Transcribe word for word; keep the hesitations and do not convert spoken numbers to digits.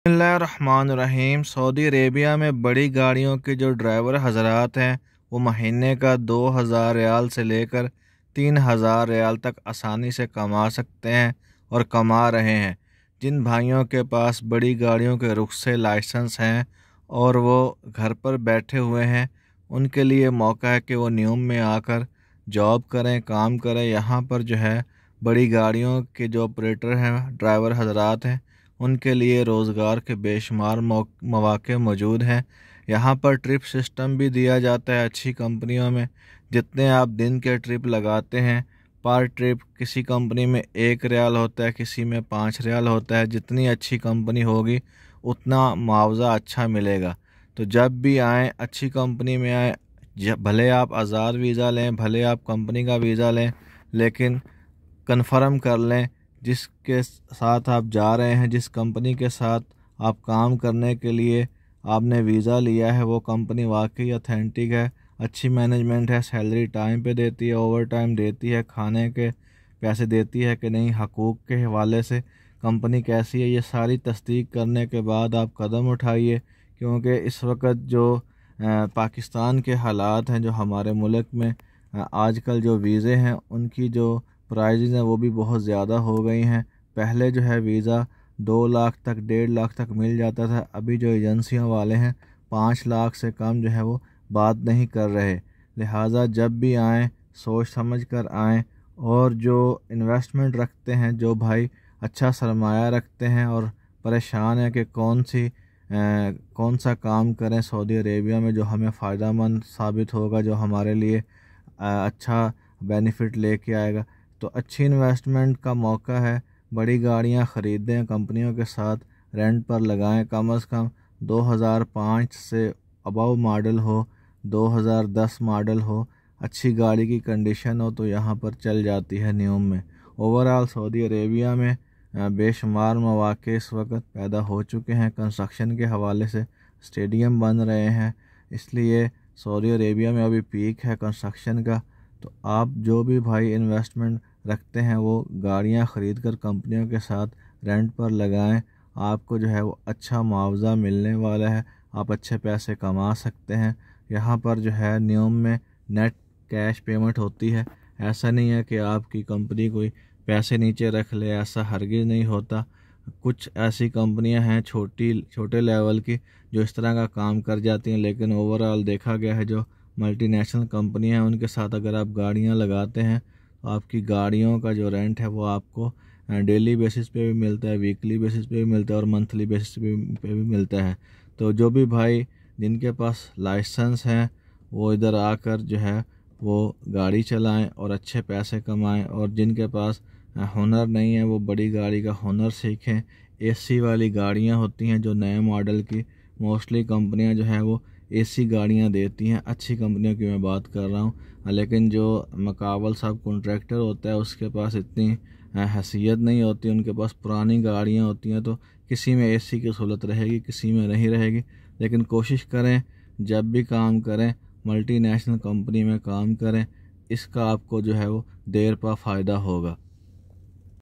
बिस्मिल्लाहिर्रहमानिर्रहीम। Saudi Arabia में बड़ी गाड़ियों के जो ड्राइवर हज़रात हैं वो महीने का दो हज़ार रियाल से लेकर तीन हज़ार रियाल तक आसानी से कमा सकते हैं और कमा रहे हैं। जिन भाइयों के पास बड़ी गाड़ियों के रुख़सत लाइसेंस हैं और वो घर पर बैठे हुए हैं, उनके लिए मौका है कि वो न्यूम में आकर जॉब करें, काम करें। यहाँ पर जो है बड़ी गाड़ियों के जो ऑपरेटर हैं, ड्राइवर हज़रात हैं, उनके लिए रोज़गार के बेशुमार मौक़े मौजूद हैं। यहाँ पर ट्रिप सिस्टम भी दिया जाता है अच्छी कंपनियों में। जितने आप दिन के ट्रिप लगाते हैं, पर ट्रिप किसी कंपनी में एक रियाल होता है, किसी में पाँच रियाल होता है। जितनी अच्छी कंपनी होगी उतना मुआवज़ा अच्छा मिलेगा। तो जब भी आएँ अच्छी कंपनी में आएँ, भले आप आज़ाद वीज़ा लें, भले आप कंपनी का वीज़ा लें, लेकिन कन्फर्म कर लें जिसके साथ आप जा रहे हैं, जिस कंपनी के साथ आप काम करने के लिए आपने वीज़ा लिया है, वो कंपनी वाकई ऑथेंटिक है, अच्छी मैनेजमेंट है, सैलरी टाइम पे देती है, ओवर टाइम देती है, खाने के पैसे देती है कि नहीं, हकूक़ के हवाले से कंपनी कैसी है। ये सारी तस्दीक करने के बाद आप कदम उठाइए, क्योंकि इस वक्त जो पाकिस्तान के हालात हैं, जो हमारे मुल्क में आजकल जो वीज़े हैं उनकी जो प्राइजेज़ हैं वो भी बहुत ज़्यादा हो गई हैं। पहले जो है वीज़ा दो लाख तक, डेढ़ लाख तक मिल जाता था। अभी जो एजेंसियों वाले हैं पाँच लाख से कम जो है वो बात नहीं कर रहे। लिहाजा जब भी आएँ सोच समझ कर आएँ, और जो इन्वेस्टमेंट रखते हैं, जो भाई अच्छा सरमाया रखते हैं और परेशान है कि कौन सी आ, कौन सा काम करें सऊदी अरेबिया में जो हमें फ़ायदा मंद साबित होगा, जो हमारे लिए आ, अच्छा बेनिफिट लेके आएगा, तो अच्छी इन्वेस्टमेंट का मौका है। बड़ी गाड़ियां ख़रीदें, कंपनियों के साथ रेंट पर लगाएं। कम अज़ कम दो हज़ार पाँच से अबव मॉडल हो, दो हज़ार दस मॉडल हो, अच्छी गाड़ी की कंडीशन हो तो यहाँ पर चल जाती है न्यूम में। ओवरऑल सऊदी अरेबिया में बेशुमार मौक़े इस वक्त पैदा हो चुके हैं। कंस्ट्रक्शन के हवाले से स्टेडियम बन रहे हैं, इसलिए सऊदी अरेबिया में अभी पीक है कंस्ट्रक्शन का। तो आप जो भी भाई इन्वेस्टमेंट रखते हैं वो गाड़ियां ख़रीद कर कंपनियों के साथ रेंट पर लगाएं। आपको जो है वो अच्छा मुआवज़ा मिलने वाला है, आप अच्छे पैसे कमा सकते हैं। यहाँ पर जो है न्यूम में नेट कैश पेमेंट होती है। ऐसा नहीं है कि आपकी कंपनी कोई पैसे नीचे रख ले, ऐसा हरगिज़ नहीं होता। कुछ ऐसी कंपनियां हैं छोटी छोटे लेवल की जो इस तरह का काम कर जाती हैं, लेकिन ओवरऑल देखा गया है जो मल्टीनेशनल कंपनी हैं उनके साथ अगर आप गाड़ियां लगाते हैं तो आपकी गाड़ियों का जो रेंट है वो आपको डेली बेसिस पे भी मिलता है, वीकली बेसिस पे भी मिलता है और मंथली बेसिस पे पे भी मिलता है। तो जो भी भाई जिनके पास लाइसेंस हैं वो इधर आकर जो है वो गाड़ी चलाएं और अच्छे पैसे कमाएं, और जिनके पास हुनर नहीं है वो बड़ी गाड़ी का हुनर सीखें। एसी वाली गाड़ियां होती हैं जो नए मॉडल की, मोस्टली कंपनियां जो है वो एसी गाड़ियां देती हैं। अच्छी कंपनियों की मैं बात कर रहा हूँ, लेकिन जो मकाबल सब कॉन्ट्रैक्टर होता है उसके पास इतनी हैसियत नहीं होती, उनके पास पुरानी गाड़ियां होती हैं। तो किसी में एसी की सहूलत रहेगी, किसी में नहीं रहेगी। लेकिन कोशिश करें जब भी काम करें मल्टीनेशनल कंपनी में काम करें, इसका आपको जो है वो देर पा फ़ायदा होगा।